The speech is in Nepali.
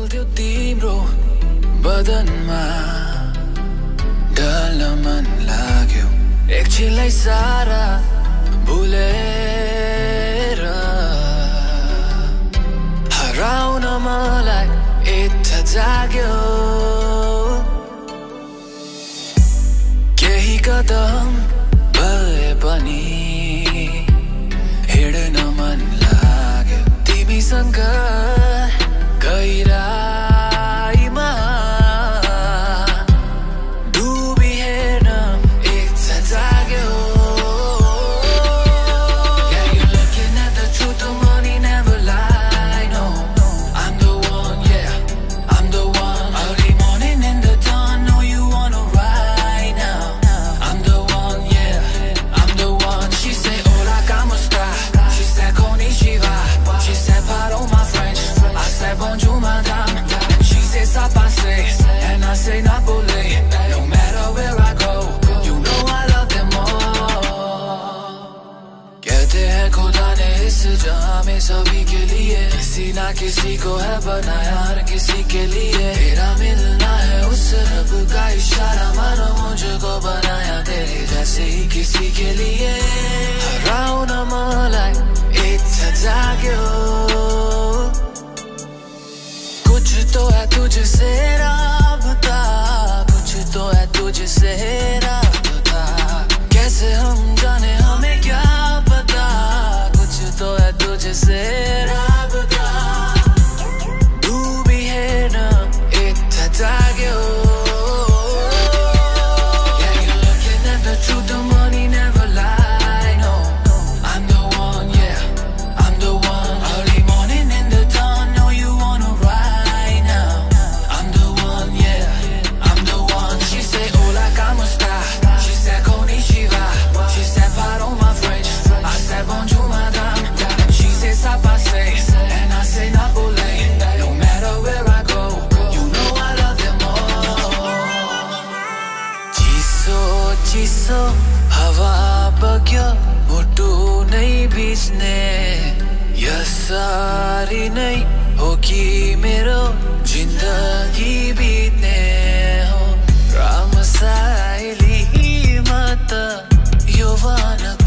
आउँथ्यो तिम्रो बदनमा ढल्न मन लाग्यो एकछिनलाई सारा भुलेर हराउन मलाई इच्छा जाग्यो केही कदम भए पनि हिँड्न मन लाग्यो तिमीसँग गहिराईमा डुबी हेर्न इच्छा जाग्यो Yeah, you're looking at the truth, the money never lie. No, I'm the one, yeah, I'm the one. Early morning in the dawn, know you wanna ride now. I'm the one, yeah, I'm the one. She said, hola, ¿cómo está? She said, konnichiwa. She said, pardon my French. I said, bonjour, madame. And she said, ça passe. And I say, Napoli. No matter where I go, you know I love them all. कहते हैं खुदा ने इस जहां में सभी के लिए किसी ना किसी को है बनाया हर किसी के लिए तेरा मिलना है उस रब का इशारा मानो मुझको बनाया तेरे जैसे ही किसी के लिए हराउन मलाई इच्छा जाग्यो कुछ तो है तुझसे राबता कुछ तो है तुझसे राबता कैसे हम जाने हमें क्या पता कुछ तो है तुझसे राबता डूबी हेर्न इच्छा जाग्यो Yeah, you're looking at the truth, the money never lie. No, I'm the one, yeah, I'm the one. Early morning in the dawn, know you wanna ride now. I'm the one, yeah, I'm the one. She said, hola, ¿cómo está? She said, konnichiwa. She said, pardon my French. I said, bonjour, madame. And she said, ça passe. And I say, Napoli. No matter where I go, you know I love them all. चिसो चिसो हावा बग्यो मुटु नै बिच्ने यसरी नै हो कि मेरो जिन्दगी बित्ने हो रामसाइलीमा त यो वान